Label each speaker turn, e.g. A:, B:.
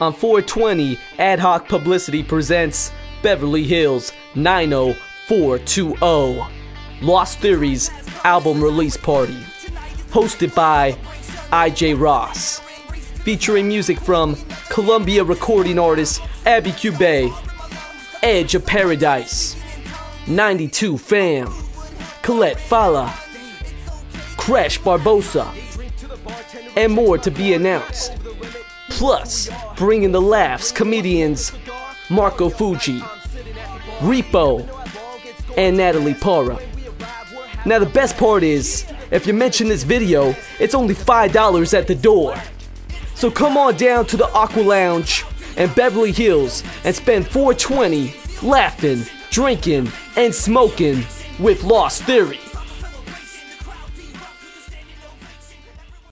A: On 420, Adhoc Publicity presents Beverly Hills 90420, Lost Theories album release party, hosted by I.J. Ross, featuring music from Columbia recording artist Abby Cube, Edge of Paradise, 92 Fam, Colette Fala, Crash Barbosa, and more to be announced. Plus, bringing the laughs, comedians Marco Fuji, Repo, and Natalie Parra. Now the best part is, if you mention this video, it's only $5 at the door. So come on down to the Aqua Lounge in Beverly Hills and spend $420 laughing, drinking, and smoking with Lost Theory.